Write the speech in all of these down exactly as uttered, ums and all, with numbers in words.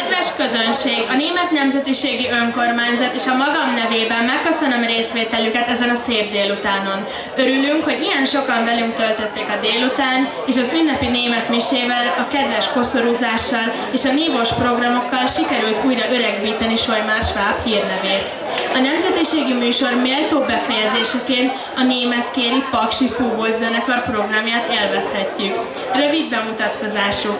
Kedves közönség, a Német Nemzetiségi Önkormányzat és a magam nevében megköszönöm részvételüket ezen a szép délutánon. Örülünk, hogy ilyen sokan velünk töltötték a délután, és az ünnepi német misével, a kedves koszorúzással és a nívós programokkal sikerült újra öregbíteni Solymár Schwab hírnevét. A nemzetiségi műsor méltó befejezéseként a németkéri Paksi Fúvós zenekar programját élvezhetjük. Rövid bemutatkozásuk.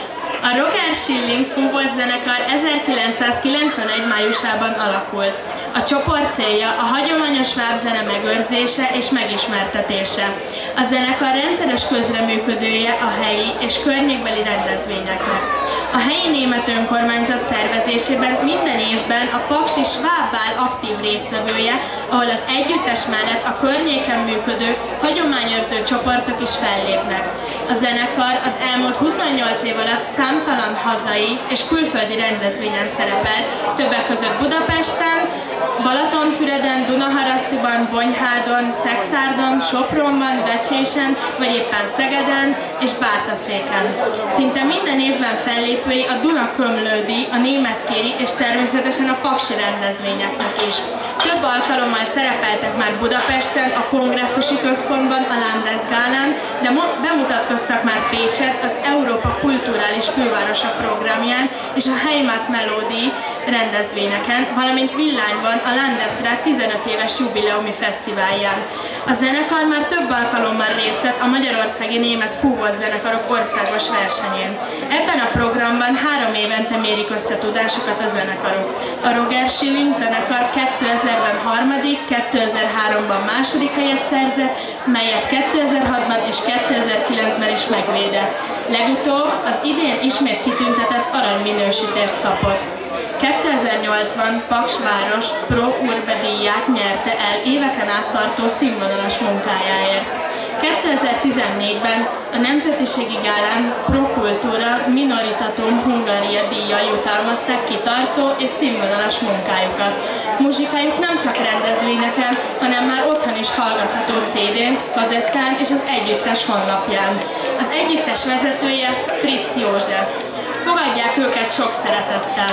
A Roger Schilling Fúvós zenekar ezerkilencszázkilencvenegy májusában alakult. A csoport célja a hagyományos sváb zene megőrzése és megismertetése. A zenekar rendszeres közreműködője a helyi és környékbeli rendezvényeknek. A helyi német önkormányzat szervezésében minden évben a Paksi Schwabbál aktív résztvevője, ahol az együttes mellett a környéken működő, hagyományőrző csoportok is fellépnek. A zenekar az elmúlt huszonnyolc év alatt számtalan hazai és külföldi rendezvényen szerepelt, többek között Budapesten, Balatonfüreden, Dunaharasztiban, Bonyhádon, Szexárdon, Sopronban, Becsésen, vagy éppen Szegeden és Bátaszéken. Szinte minden évben fellépői a Duna Kömlődi, a németkéri és természetesen a paksi rendezvényeknek is. Több alkalommal szerepeltek már Budapesten, a Kongresszusi Központban, a Landesgálán, de bemutatkoztak már Pécset, az Európa Kulturális Fővárosa programján és a Heimat Melody rendezvényeken, valamint Villányban a Landesrat tizenöt éves jubileumi fesztiválján. A zenekar már több alkalommal részt vett a magyarországi német fúvós zenekarok országos versenyén. Ebben a programban három évente mérik össze tudásukat a zenekarok. A Roger Schilling zenekar kétezerben harmadik, kétezer-háromban második helyet szerzett, melyet kétezer-hatban és kétezer-kilencben is megvédett. Legutóbb az idén ismét kitüntetett aranyminősítést kapott. kétezer-nyolcban Paks város Pro Urbe díját nyerte el éveken át tartó színvonalas munkájáért. kétezer-tizennégyben a Nemzetiségi Gálán Pro Kultúra Minoritatum Hungaria díjjal jutalmazták kitartó és színvonalas munkájukat. Muzsikájuk nem csak rendezvényeken, hanem már otthon is hallgatható cé dén, kazettán és az együttes honlapján. Az együttes vezetője Fritz József. Fogadják őket sok szeretettel!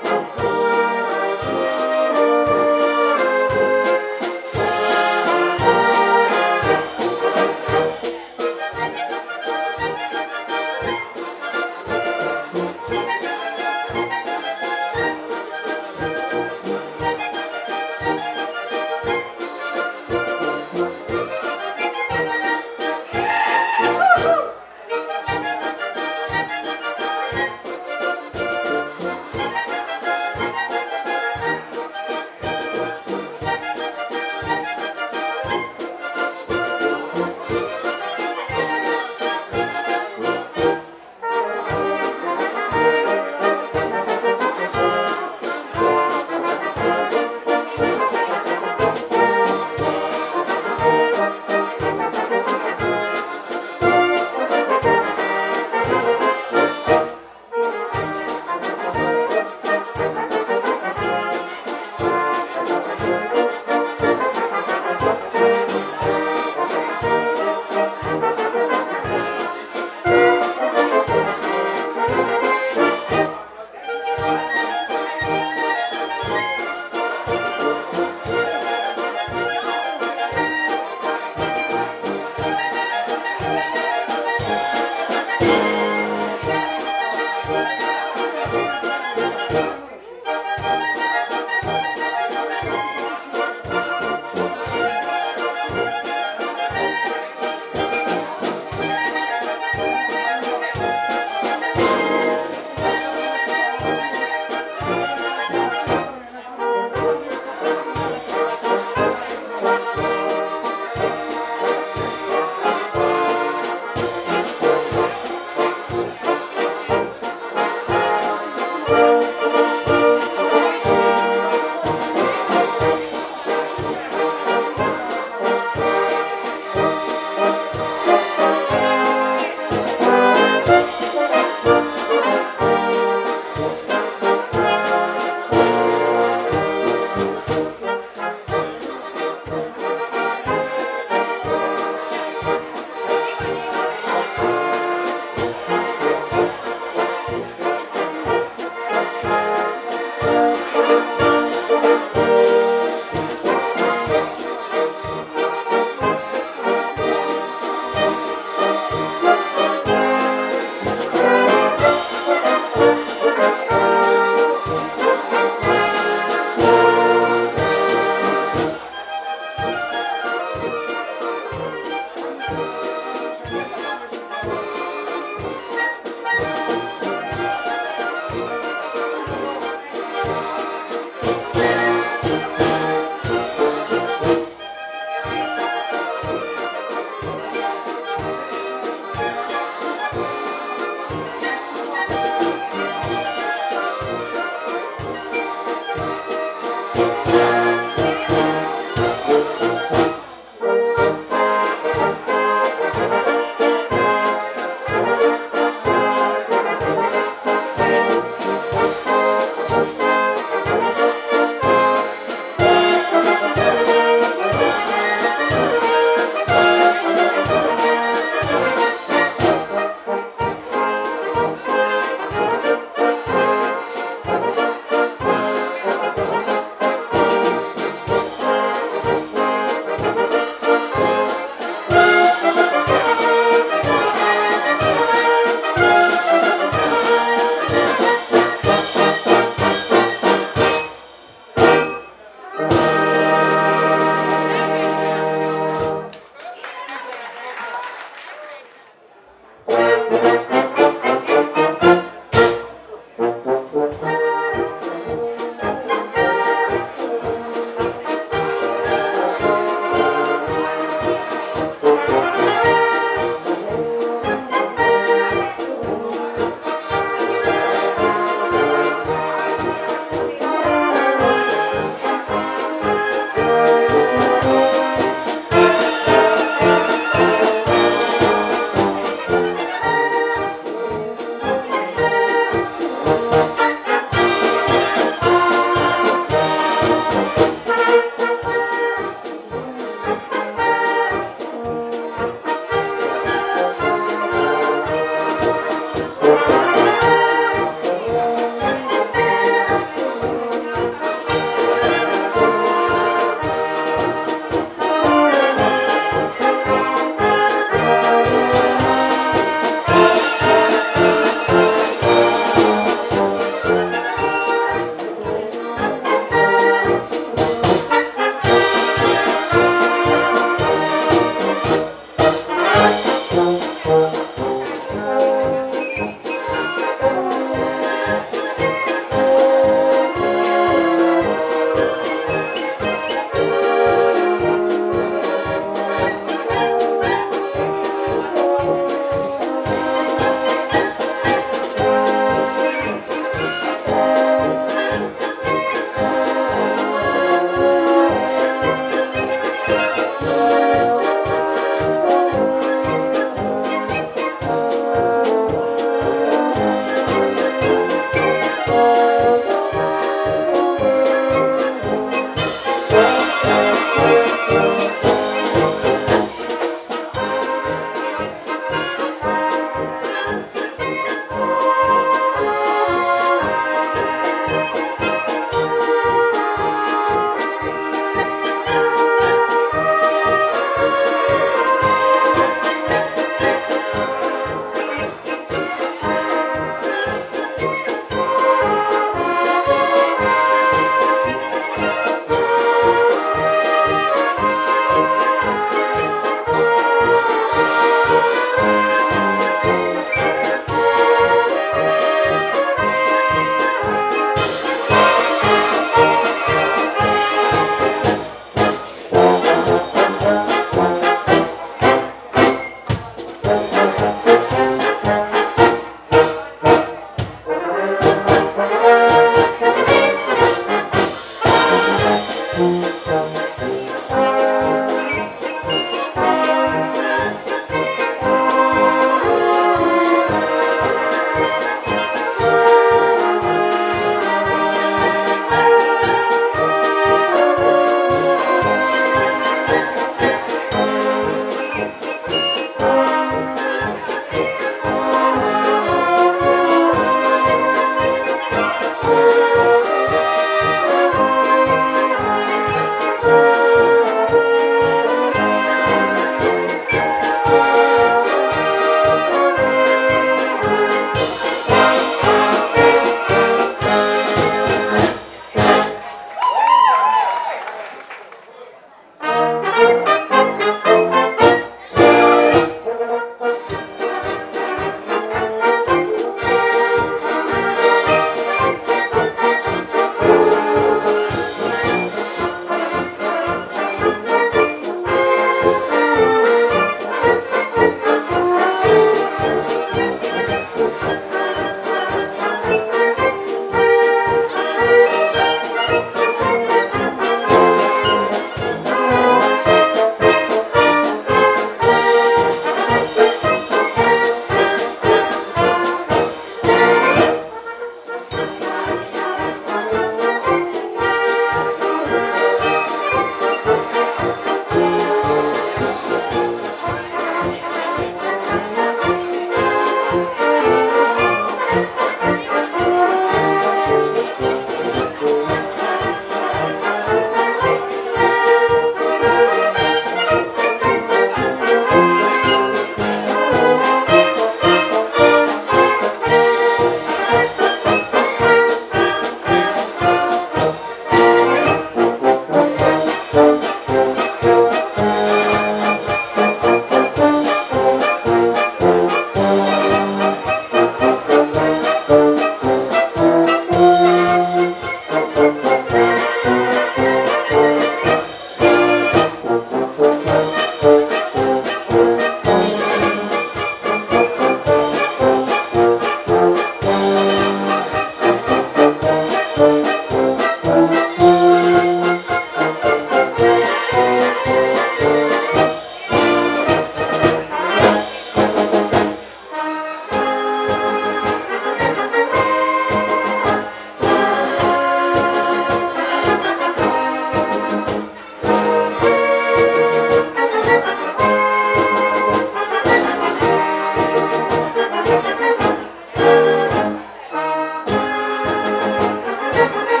Thank you.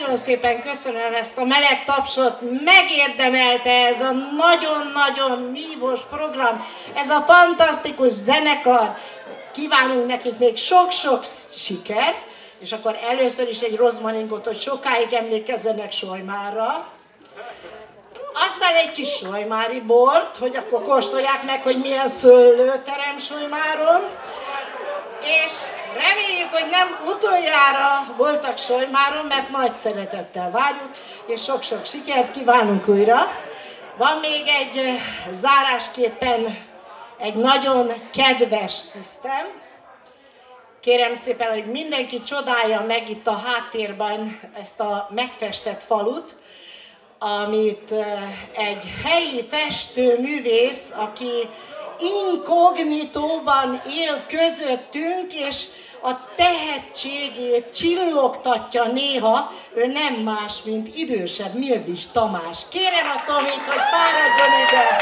nagyon szépen köszönöm ezt a meleg tapsot, megérdemelte ez a nagyon-nagyon nívós program, ez a fantasztikus zenekar. Kívánunk nekik még sok-sok sikert, és akkor először is egy rozmarinkot, hogy sokáig emlékezzenek Solymára. Aztán egy kis solymári bort, hogy akkor kóstolják meg, hogy milyen szőlőterem Solymáron. És reméljük, hogy nem utoljára voltak Solymáron, mert nagy szeretettel várjuk, és sok-sok sikert kívánunk újra. Van még egy zárásképpen egy nagyon kedves tisztem. Kérem szépen, hogy mindenki csodálja meg itt a háttérben ezt a megfestett falut, amit egy helyi festőművész, aki inkognitóban él közöttünk, és a tehetségét csillogtatja néha, ő nem más, mint idősebb Milbich Tamás. Kérem a Tomit, hogy fáradjon ide!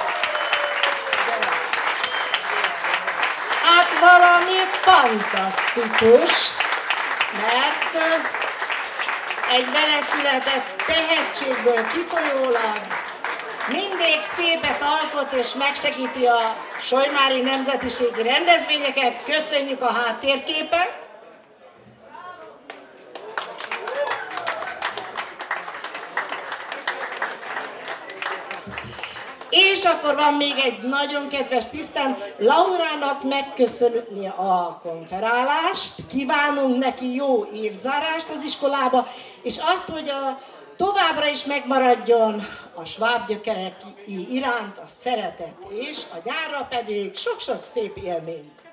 Hát valami fantasztikus, mert egy beleszületett tehetségből kifolyólag mindig szépet alkot és megsegíti a solymári nemzetiségi rendezvényeket. Köszönjük a háttérképet! És akkor van még egy nagyon kedves tisztem, Laurának megköszönni a konferálást, kívánunk neki jó évzárást az iskolába, és azt, hogy a, továbbra is megmaradjon a sváb gyökerek iránt a szeretet, és a nyárra pedig sok-sok szép élményt.